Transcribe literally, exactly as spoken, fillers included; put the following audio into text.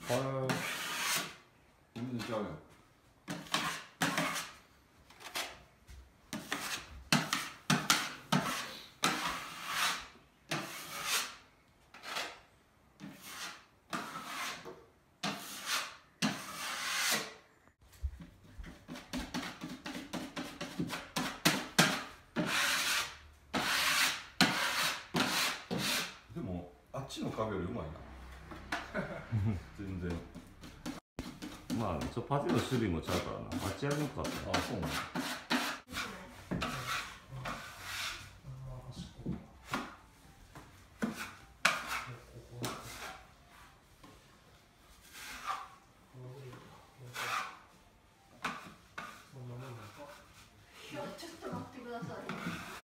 아, 우리는 짜요.でもあっちの壁よりうまいな。全然。 まあちょっとパテの種類もちゃうからな。あっちやるのかって。 あ、そうなんだ。